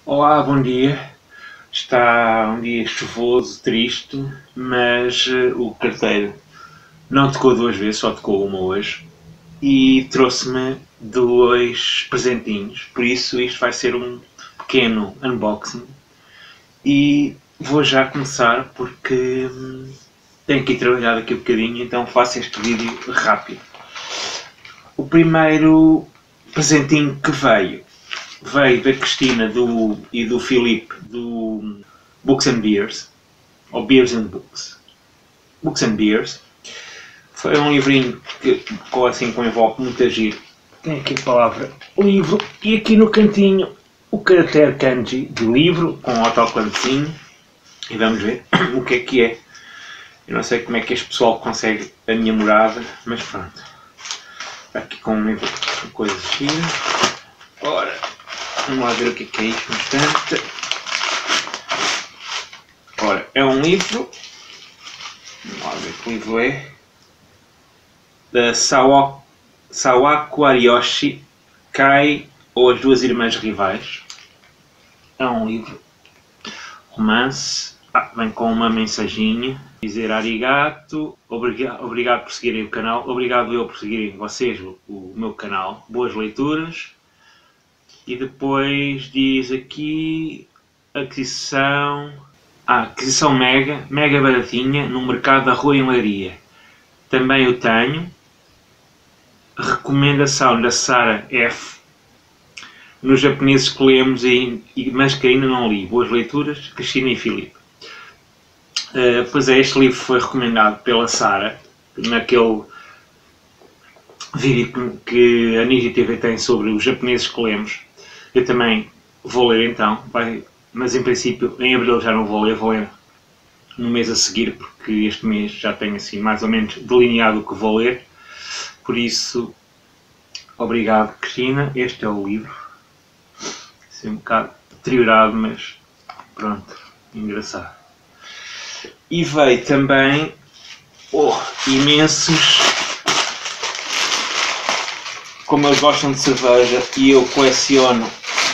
Olá, bom dia. Está um dia chuvoso, triste, mas o carteiro não tocou duas vezes, só tocou uma hoje. E trouxe-me dois presentinhos, por isso isto vai ser um pequeno unboxing. E vou já começar porque tenho que ir trabalhar daqui a bocadinho, então faço este vídeo rápido. O primeiro presentinho que veio da Cristina e do Filipe do Books and Beers, ou Beers and Books. Books and Beers. Foi um livrinho que assim com envolve muito giro. Tem aqui a palavra livro e aqui no cantinho o caractere kanji de livro com autocolantezinho. E vamos ver o que é. Eu não sei como é que este pessoal consegue a minha morada, mas pronto. Aqui com um livro com coisas giras. Ora, vamos lá ver o que é isto no instante. Ora, é um livro. Vamos lá ver que livro é. Da Sawako Ariyoshi Kai ou As Duas Irmãs Rivais. É um livro romance. Vem com uma mensaginha. Dizer arigato, obrigado por seguirem o canal. Obrigado eu por seguirem vocês o meu canal. Boas leituras. E depois diz aqui aquisição mega baratinha no mercado da Rua em Leiria. Também eu tenho. Recomendação da Sara F. Nos japoneses que lemos, mas que ainda não li. Boas leituras, Cristina e Filipe. Pois é, este livro foi recomendado pela Sara, naquele vídeo que a Ninja TV tem sobre os japoneses que lemos. Eu também vou ler então, mas em princípio em abril já não vou ler no mês a seguir, porque este mês já tenho assim mais ou menos delineado o que vou ler. Por isso, obrigado Cristina, este é o livro. Assim um bocado deteriorado, mas pronto, engraçado. E veio também imensos, como eles gostam de cerveja e eu coleciono,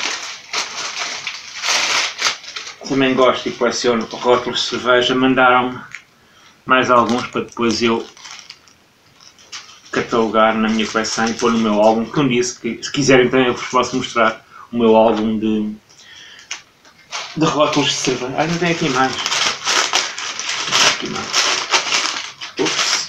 também gosto e coleciono rótulos de cerveja, mandaram-me mais alguns para depois eu catalogar na minha coleção e pôr no meu álbum, que um dia, se quiserem também eu vos posso mostrar o meu álbum de rótulos de cerveja. Não tem aqui mais. Ups.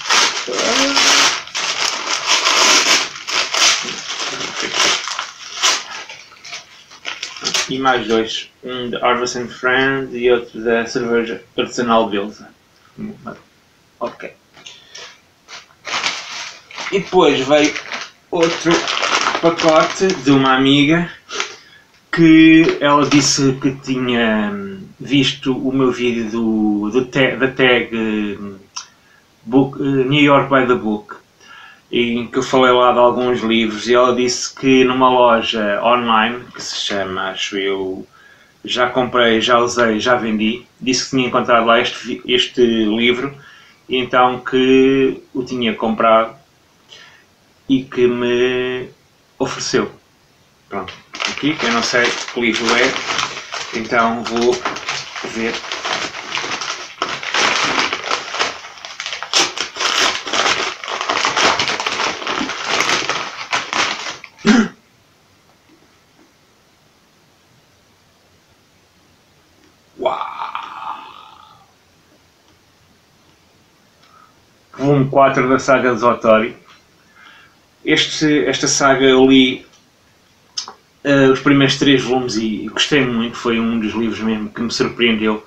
E mais dois, um de Harvest and Friend e outro da cerveja artesanal Belza. Ok. E depois veio outro pacote de uma amiga que ela disse que tinha visto o meu vídeo da tag book, New York by the Book, em que eu falei lá de alguns livros, e ela disse que numa loja online, que se chama, acho eu, já comprei, já usei, já vendi, disse que tinha encontrado lá este livro, e então que o tinha comprado e que me ofereceu. Pronto, aqui, que eu não sei que livro é, então vou ver. Volume 4 da saga de Zotori. Esta saga eu li os primeiros 3 volumes e gostei muito. Foi um dos livros mesmo que me surpreendeu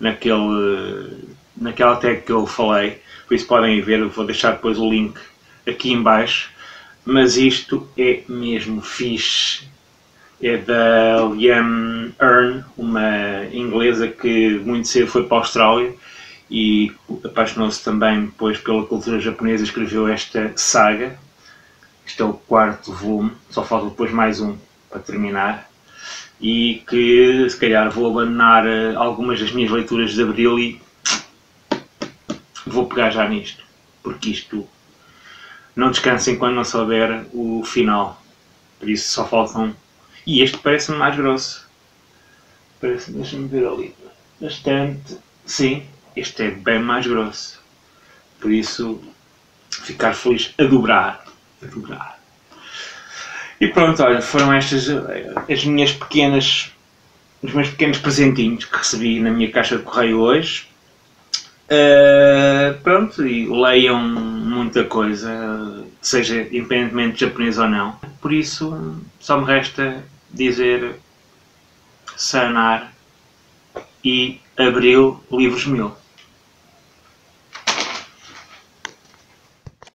naquela tag que eu falei. Por isso podem ver, eu vou deixar depois o link aqui em baixo. Mas isto é mesmo fixe. É da Liam Earn, uma inglesa que muito cedo foi para a Austrália e apaixonou-se também depois pela cultura japonesa e escreveu esta saga. Este é o 4º volume, só falta depois mais um para terminar. E que se calhar vou abandonar algumas das minhas leituras de abril e vou pegar já nisto, porque isto não descansa enquanto não souber o final. Por isso só faltam. E este parece-me mais grosso. Parece, deixa-me ver ali. Bastante. Sim, este é bem mais grosso. Por isso, ficar feliz a dobrar. A dobrar. E pronto, olha, foram estas as minhas pequenas, os meus pequenos presentinhos que recebi na minha caixa de correio hoje. Pronto, e leiam muita coisa, seja independentemente de japonês ou não. Por isso, só me resta dizer sanar e abril livros 1000.